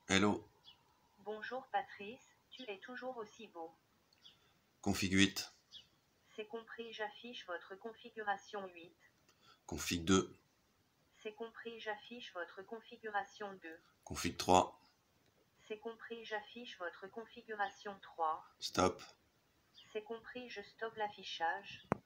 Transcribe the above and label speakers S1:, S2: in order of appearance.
S1: Hello,
S2: Bonjour Patrice, tu es toujours aussi beau.
S1: config 8,
S2: C'est compris, j'affiche votre configuration 8.
S1: config 2,
S2: C'est compris, j'affiche votre configuration 2.
S1: config 3,
S2: C'est compris, j'affiche votre configuration 3.
S1: stop,
S2: C'est compris, je stoppe l'affichage.